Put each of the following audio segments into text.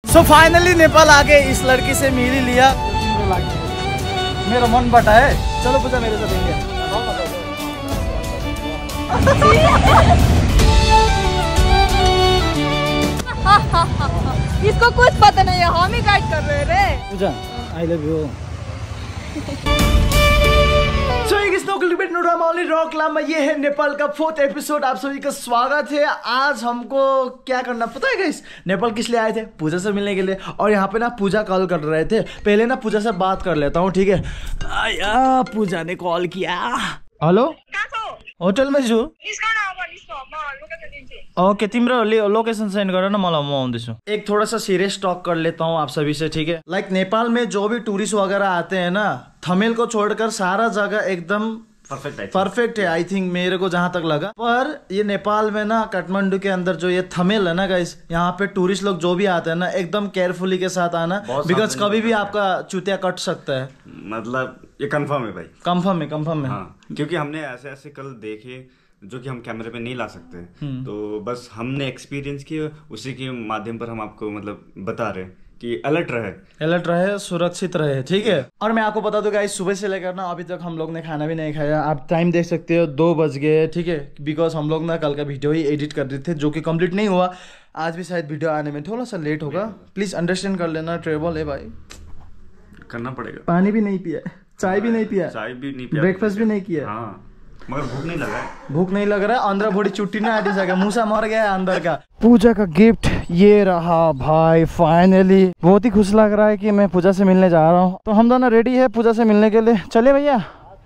So finally Nepal आके इस लड़की से मिल ही लिया। मेरा मन बटा है, चलो पूजा मेरे साथ इंडिया। इसको कुछ पता नहीं है, हम ही गाइड कर रहे रे। Puja I love you. ये है नेपाल का 4th एपिसोड। आप सभी का स्वागत है। आज हमको क्या करना पता है गाइस? नेपाल किस लिए आए थे? पूजा से मिलने के लिए। और यहाँ पे ना पूजा कॉल कर रहे थे। पहले ना पूजा से बात कर लेता हूँ, ठीक है? आया पूजा ने कॉल किया। हेलो, होटल में छु। ओके, तिम्रो लोकेशन सेंड गर न, मलाई म आउँदैछु। एक थोड़ा सा सीरियस टॉक कर लेता हूँ आप सभी से, ठीक है? लाइक नेपाल में जो भी टूरिस्ट वगैरह आते हैं ना, थमेल को छोड़कर सारा जगह एकदम परफेक्ट है आई थिंक, मेरे को जहां तक लगा। पर ये नेपाल में ना, काठमांडू के अंदर जो ये थमेल है ना गाइस, यहाँ पे टूरिस्ट लोग जो भी आते हैं ना, एकदम केयरफुली के साथ आना, बिकॉज कभी भी आपका चूतिया कट सकता है। मतलब ये कंफर्म है भाई, कंफर्म है। हाँ, क्योंकि हमने ऐसे कल देखे जो कि हम कैमरे पे नहीं ला सकते, तो बस हमने एक्सपीरियंस किया, उसी के माध्यम पर हम आपको मतलब बता रहे कि अलर्ट रहे, सुरक्षित रहे, ठीक है? और मैं आपको बता दूं गाइस, सुबह से लेकर ना अभी तक हम लोग ने खाना भी नहीं खाया। आप टाइम देख सकते हो, 2 बज गए, ठीक है? बिकॉज हम लोग ना कल का वीडियो ही एडिट कर रहे थे, जो कि कंप्लीट नहीं हुआ। आज भी शायद वीडियो आने में थोड़ा सा लेट होगा, प्लीज अंडरस्टैंड कर लेना। ट्रेवल है भाई, करना पड़ेगा। पानी भी नहीं पिया, चाय भी नहीं पिया, ब्रेकफास्ट भी नहीं किया। हाँ, मगर भूख नहीं लगा है। भूख नहीं लग रहा है, अंदर बड़ी चुट्टी ना आटी सके, मूसा मर गया है अंदर का। पूजा का गिफ्ट ये रहा भाई, फाइनली बहुत ही खुश लग रहा है कि मैं पूजा से मिलने जा रहा हूँ। तो हम दोनों रेडी है पूजा से मिलने के लिए। चलिए भैया,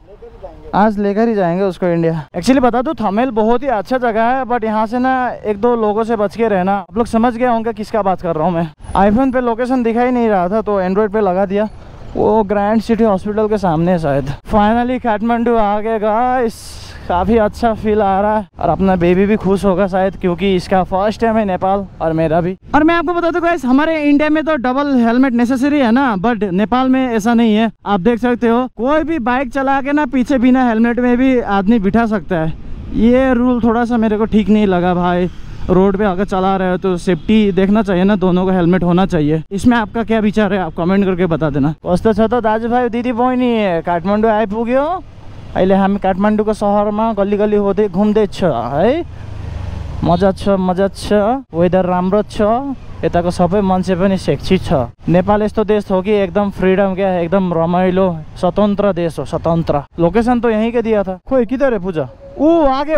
आज लेकर ही जाएंगे उसको इंडिया। एक्चुअली बता दूं, थमेल बहुत ही अच्छा जगह है, बट यहाँ से ना 1-2 लोगों से बच के रहना। आप लोग समझ गए होंगे किसका बात कर रहा हूँ मैं। आईफोन पे लोकेशन दिखाई नहीं रहा था, तो एंड्रॉइड पे लगा दिया। वो ग्रैंड सिटी हॉस्पिटल के सामने है शायद। फाइनली काठमांडू आ गए गाइस, काफी अच्छा फील आ रहा है। और अपना बेबी भी खुश होगा शायद, क्योंकि इसका फर्स्ट टाइम है नेपाल, और मेरा भी। और मैं आपको बता दूं गाइस, हमारे इंडिया में तो डबल हेलमेट नेसेसरी है ना, बट नेपाल में ऐसा नहीं है। आप देख सकते हो, कोई भी बाइक चला के ना पीछे बिना हेलमेट में भी आदमी बिठा सकता है। ये रूल थोड़ा सा मेरे को ठीक नहीं लगा भाई। रोड पे अगर चला रहे हो तो सेफ्टी देखना चाहिए ना, दोनों का हेलमेट होना चाहिए। इसमें आपका क्या विचार है, आप कमेंट करके बता देना। कस्तो छ त दाजुभाइ दिदी बहिनी, काठमाडौँ आइपुग्यो। अहिले हामी काठमाडौँको सहरमा गल्ली गल्ली हुँदै घुम्दैछ है। मजा छ, वेदर राम्रो छ, यताको सबै मान्छे पनि सेक्सी छ। नेपाल यस्तो देश हो कि एकदम फ्रीडम, क्या एकदम रमाइलो स्वतंत्र देश हो, स्वतंत्र। लोकेशन तो यहीं के दिया था। खोई किधर है पूजा? आगे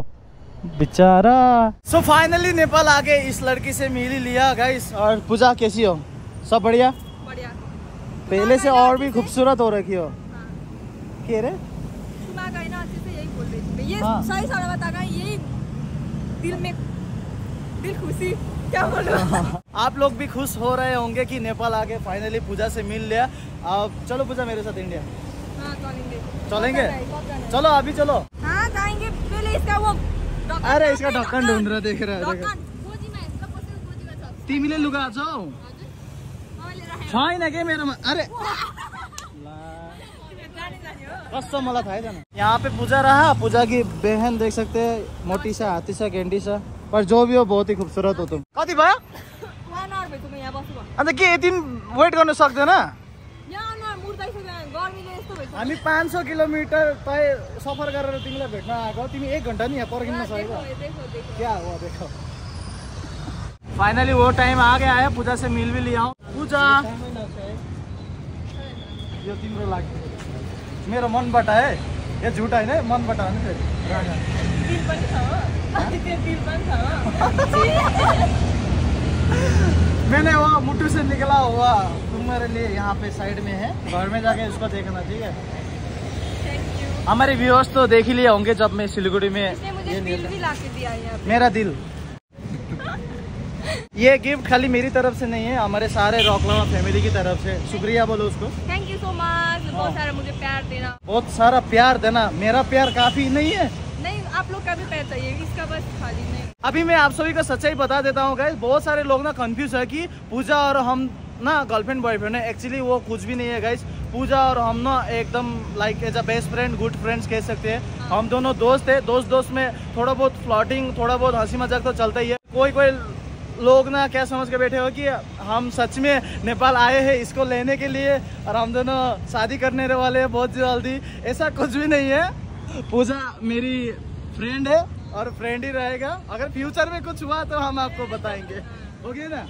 बेचारा। सो फाइनली नेपाल आके इस लड़की से मिल ही लिया गाइस। और पूजा कैसी हो? सब बढ़िया? पहले से और भी खूबसूरत हो रखी हो। क्या रे? यही बोल रही थी ये। सही सारा बता, यही दिल खुशी, क्या बोल रहा हूँ। आप लोग भी खुश हो रहे होंगे कि नेपाल आके फाइनली पूजा से मिल लिया। अब चलो पूजा मेरे साथ इंडिया। हाँ, चलेंगे। चलो अभी चलो। हाँ जाएंगे, पहले इसका वो। अरे इसका ढक्कन ढूंढ रहा, देख रहा है। तिमीले लुगा छौ? छैन के मेरोमा? अरे कस्तो मलाई थाहै छैन। यहाँ पे पूजा रहा, पूजा की बहन देख सकते हैं, मोटी सा, हाथी सा, गेंडी सा, पर जो भी हो बहुत ही खूबसूरत हो तुम। कति भयो? अन्त के यति वेट गर्नु सक्दैन? हामी 500 किलोमीटर तय सफर गरेर तिमीलाई भेट्न आएको, तिमी 1 घन्टा नि यहाँ पर्खिन सकेको। क्या हुआ देखो। फाइनली वो टाइम आ गया है, पूजा से मिल भी लिया हूँ। पूजा यो तिम्रो लागि मेरो मनबाट है, यो झुट होइन, मनबाट हो नि। मैंने वो मुट्ठू से निकला हुआ तुम्हारे लिए यहाँ पे साइड में है, घर में जाके उसको देखना, ठीक है? हमारे व्यूअर्स तो देख ही लिए होंगे जब मैं सिलीगुड़ी में मुझे दिल भी ला के दिया है, मेरा दिल। ये गिफ्ट खाली मेरी तरफ से नहीं है, हमारे सारे रॉकलावा फैमिली की तरफ से। शुक्रिया बोलो उसको। Thank you so much. बहुत सारा मुझे प्यार देना, बहुत सारा प्यार देना। मेरा प्यार काफी नहीं है? नहीं, आप लोग का भी प्यार चाहिए, इसका बस खाली नहीं। अभी मैं आप सभी को सच्चाई बता देता हूँ गाइस, बहुत सारे लोग ना कंफ्यूज है कि पूजा और हम ना गर्लफ्रेंड बॉयफ्रेंड है। एक्चुअली वो कुछ भी नहीं है गाइस। पूजा और हम ना एकदम like as a best friend, good friends कह सकते हैं। हम दोनों दोस्त है, दोस्त में थोड़ा बहुत फ्लर्टिंग, थोड़ा बहुत हंसी मजाक तो चलता ही है। कोई लोग ना क्या समझ के बैठे हो कि हम सच में नेपाल आए हैं इसको लेने के लिए और हम दोनों शादी करने वाले हैं बहुत जल्दी। ऐसा कुछ भी नहीं है, पूजा मेरी फ्रेंड है और फ्रेंड ही रहेगा। अगर फ्यूचर में कुछ हुआ तो हम आपको बताएंगे, ओके ना?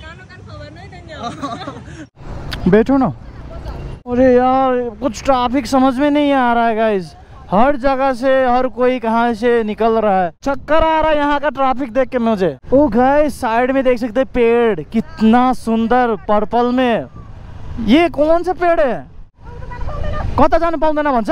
बैठो ना। अरे यार कुछ ट्रैफिक समझ में नहीं आ रहा है गाइस, हर जगह से हर कोई कहाँ से निकल रहा है, चक्कर आ रहा है यहाँ का ट्रैफिक देख के मुझे। ओ गाइस साइड में देख सकते हैं पेड़, कितना सुंदर पर्पल में। ये कौन सा पेड़ है? कता जानु पाउँदैन भन्छ?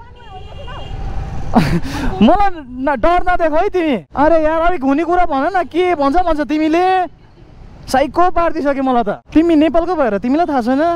मलाई डर नदेख है तिमी। अरे यार अलिक हुने कुरा भन न, के भन्छ तिमीले? साइको पार्दिसक्यो मलाई त। तिमी नेपालको भएर तिमीलाई थाहा छैन?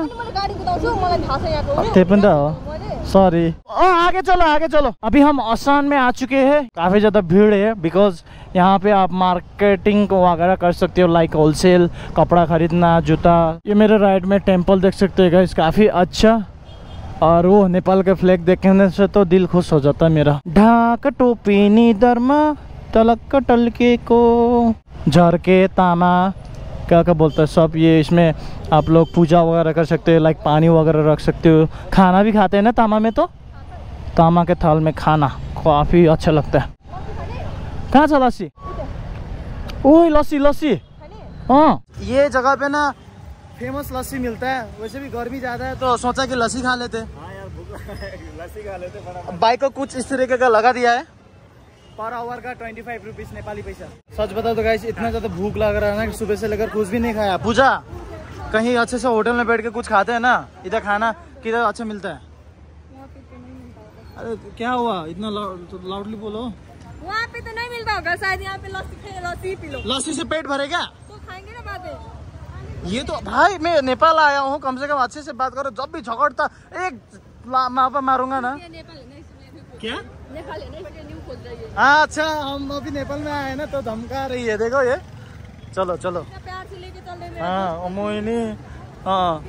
त्यही पनि त हो, सॉरी। आगे चलो। अभी हम असम में आ चुके हैं। काफी ज्यादा भीड़ है बिकॉज यहाँ पे आप मार्केटिंग को वगैरह कर सकते हो, लाइक होलसेल कपड़ा खरीदना, जूता। ये मेरे राइट में टेंपल देख सकते हैं गाइस, काफी अच्छा। और वो नेपाल के फ्लैग देखने से तो दिल खुश हो जाता है मेरा। ढाक टोपी निधरमा तलक टलके को झरके तामा, क्या बोलते हैं सब। ये इसमें आप लोग पूजा वगैरह कर सकते हो, लाइक पानी वगैरह रख सकते हो। खाना भी खाते हैं ना तामा में, तो तामा के थाल में खाना काफ़ी अच्छा लगता है। कहाँ छ लस्सी? ओह लस्सी। हाँ ये जगह पे ना फेमस लस्सी मिलता है। वैसे भी गर्मी ज़्यादा है तो सोचा कि लस्सी खा लेते। हाँ यार लस्सी खा लेते। बाइक को कुछ इस तरीके का लगा दिया है, पर आवर का 25 रुपीज नेपाली पैसा। सच बताओ तो गाइस इतना ज्यादा भूख लग रहा है ना कि सुबह से लेकर कुछ भी नहीं खाया। पूजा कहीं अच्छे से होटल में बैठ के कुछ खाते हैं ना, इधर खाना किधर अच्छा मिलता है? अरे क्या हुआ, इतना लाउडली बोलो। वहाँ पे तो नहीं मिलता होगा शायद, यहाँ पे लस्सी पी लो। लस्सी से पेट भरेगा तो खाएंगे ना बातें। ये तो भाई मैं नेपाल आया हूँ, कम से कम अच्छे से बात करो। जब भी झगड़ता एक मारूंगा ना। क्या नेपाल है ना, इसलिए न्यू खोल रही है। हाँ अच्छा, हम अभी नेपाल में आए ना तो धमका रही है, देखो ये। चलो प्यार से लेके चल रहे हैं। हाँ मोहिनी। हाँ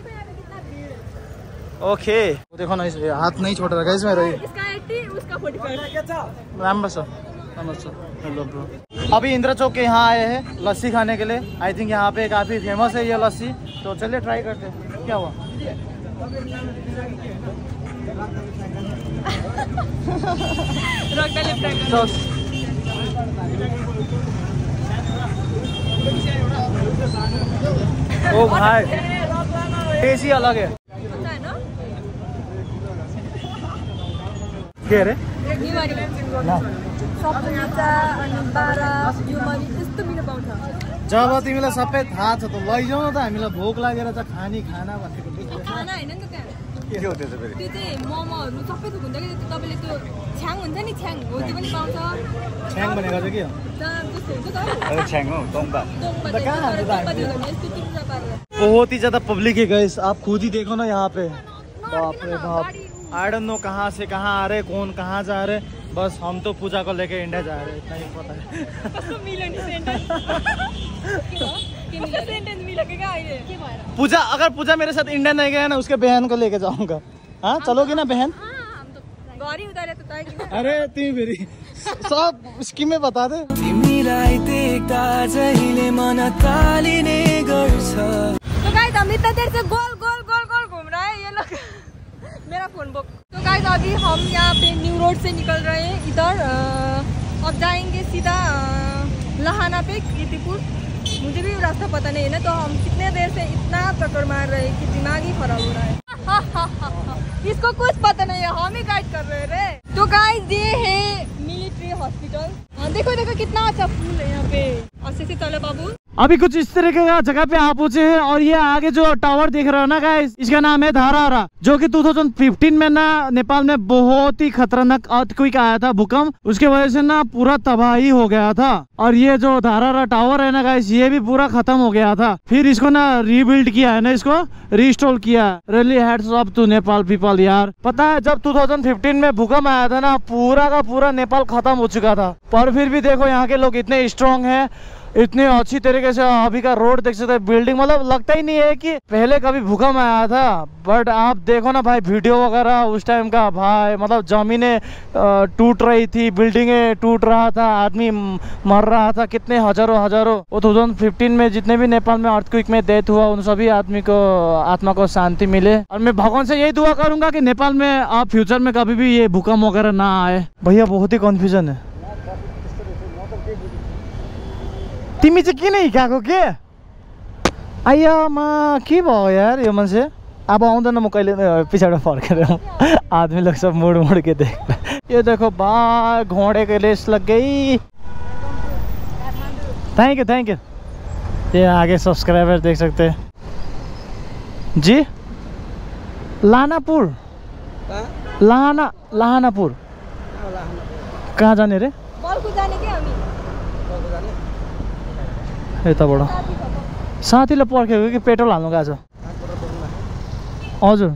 ओके देखो ना, इसे हाथ नहीं छोड़ रखा इसमें रही। इसका 80 उसका 45। Ram sir hello bro. अभी इंदिरा चौक के यहाँ आए हैं लस्सी खाने के लिए। आई थिंक यहाँ पे काफ़ी फेमस है ये लस्सी, तो चलिए ट्राई करते हैं। क्या हुआ? ओ भाई टेस्ट ही अलग है। के अरे जब तिमीलाई सबै थाहा छ त लैजाऊ न त, हामीलाई भोक लागेर चाहिँ खाना भनेको खाना हैन नि त त्यहाँ। के हो त्यो चाहिँ? त्यो चाहिँ मोमोहरू सबै थोक हुन्छ कि तपाईँले त्यो छ्याङ हुन्छ नि, छ्याङ हो त्यो पनि पाउँछ। छ्याङ भनेको चाहिँ के हो? त्यस्तो हुन्छ त अरे छ्याङ हो टोम्बा। यस्तो किनेर पारेर बहुत ही ज्यादा पब्लिक है गाइस, आप खुद ही देखो ना यहाँ पे। बाप रे बाप, आई डोंट नो कहाँ से कहाँ आ रहे, कौन कहाँ जा रहे। बस हम तो पूजा को लेके इंडिया जा रहे हैं, इतना ही पता है। पूजा अगर पूजा मेरे साथ इंडिया नहीं गया ना, उसके बहन को लेके जाऊंगा। हाँ चलोगी ना बहन? अरे तिमी फेरि सब स्किमै बता दे। तो गाइस हम इतना देर से गोल घूम रहा है ये लोग। मेरा फोन बुक। तो गाइस अभी हम यहाँ पे न्यू रोड से निकल रहे हैं इधर। अब जाएंगे सीधा लहाना पे कीर्तिपुर। मुझे भी रास्ता पता नहीं है ना, तो हम कितने देर से इतना चक्कर मार रहे हैं कि दिमाग ही खराब हो रहा है। इसको कुछ पता नहीं है, हम ही गाइड कर रहे हैं। तो गाइस ये है मिलिट्री हॉस्पिटल। देखो कितना अच्छा फूल है यहाँ पे। अच्छे से चलो बाबू। अभी कुछ इस तरीके का जगह पे आप पहुंचे हैं और ये आगे जो टावर दिख रहा है ना गाइस, इसका नाम है धारारा, जो कि 2015 में ना नेपाल में बहुत ही खतरनाक अर्थक्वेक आया था, भूकंप। उसके वजह से ना पूरा तबाही हो गया था। और ये जो धारारा टावर है ना गाइस, ये भी पूरा खत्म हो गया था। फिर इसको ना रीबिल्ड किया है ना, इसको रिस्टोर किया। Really hats off to Nepal people यार। पता है जब 2015 में भूकंप आया था ना, पूरा का पूरा नेपाल खत्म हो चुका था, पर फिर भी देखो यहाँ के लोग इतने स्ट्रॉन्ग है। इतने अच्छी तरीके से अभी का रोड देख सकते हैं, बिल्डिंग, मतलब लगता ही नहीं है कि पहले कभी भूकंप आया था। बट आप देखो ना भाई वीडियो वगैरह उस टाइम का भाई, मतलब जमीनें टूट रही थी, बिल्डिंगें टूट रहा था, आदमी मर रहा था, कितने हजारों। वो 2015 में जितने भी नेपाल में अर्थक्वेक में डेथ हुआ उन सभी आदमी को आत्मा को शांति मिले। और मैं भगवान से यही दुआ करूंगा कि नेपाल में आप फ्यूचर में कभी भी ये भूकंप वगैरह ना आए। भैया बहुत ही कन्फ्युजन है। तिमी चाहिँ किन हिँडेको के आइयामा के भयो यार यो मान्छे। अब आउँदैन म कहिले पछाडि फर्केर आदमी लोग सब मुड़ के देख। ये देखो बा घोड़े के रेस लग गई। Thank you. ये आगे सब्सक्राइबर देख सकते हैं जी। लानापुर लानापुर कहाँ जाने रे? यताबाट साथीलाई पर्खेको कि पेट्रोल हाल्नु गएको छ? हजुर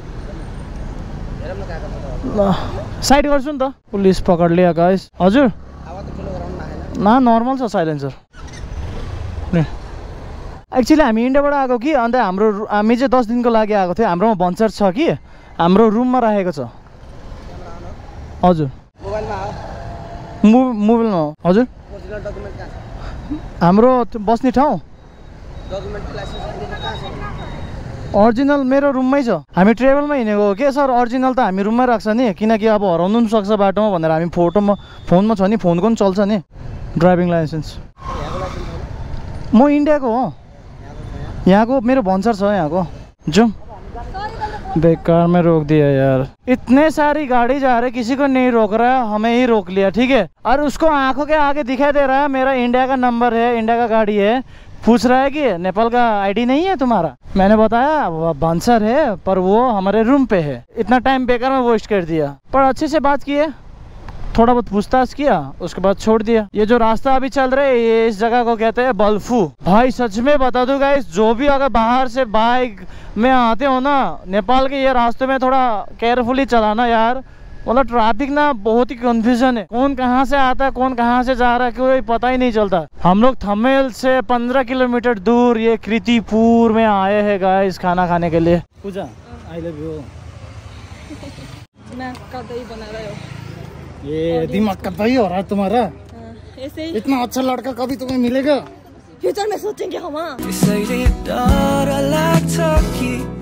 साइड गर्छु नि त। पुलिस पकड लिया गाइस। हजुर ना नर्मल छ साइलेन्सर। एक्चुअली हामी इन्डियाबाट आएको कि, अन्त हामी चाहिँ 10 दिनको लागि आएको थियो। हाम्रोमा भन्छर छ कि हाम्रो रुममा राखेको छ। हजुर मोबाइलमा हो। हजुर हाम्रो बस्ने ठाउँ ओरिजिनल मेरो रुममै छ। हामी ट्रेभलमा हिँडेको हो के सर? ओरिजिनल त हामी रुममै राख्छ नि, किनकि अब हराउनु पनि सक्छ बाटोमा भनेर हामी फोनमा छ नि, फोनको पनि चल्छ नि ड्राइभिङ लाइसेन्स। म इन्डियाको हो, यहाँको मेरो भन्छर छ यहाँको। जाऊँ बेकार में रोक दिया यार। इतने सारी गाड़ी जा रहे, किसी को नहीं रोक रहा है, हमें ही रोक लिया। ठीक है, और उसको आंखों के आगे दिखाई दे रहा है मेरा इंडिया का नंबर है, इंडिया का गाड़ी है। पूछ रहा है कि नेपाल का आईडी नहीं है तुम्हारा? मैंने बताया वो बांसर है पर वो हमारे रूम पे है। इतना टाइम बेकार में वेस्ट कर दिया, पर अच्छे से बात किए, थोड़ा बहुत पूछताछ किया, उसके बाद छोड़ दिया। ये जो रास्ता अभी चल रहे हैं ये इस जगह को कहते हैं बल्फू। भाई सच में बता दूं गाइस, जो भी अगर बाहर से बाइक में आते हो ना नेपाल के ये रास्ते में थोड़ा केयरफुली चलाना यार। मतलब ट्रैफिक ना बहुत ही कंफ्यूजन है, कौन कहाँ से आता है कौन कहाँ से जा रहा है कोई पता ही नहीं चलता। हम लोग थमेल से 15 किलोमीटर दूर ये कृतिपुर में आए हैं गाइस खाना खाने के लिए। Puja I love you. मैं कतई बना रहा हूँ। ये दिमाग का दही हो रहा है तुम्हारा। ऐसे ही इतना अच्छा लड़का कभी तुम्हें मिलेगा? फ्यूचर में सोचेंगे हम।